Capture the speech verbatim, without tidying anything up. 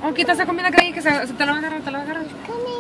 Oh, quita esa comida que ahí, que se, se te la va a agarrar, te la va a agarrar.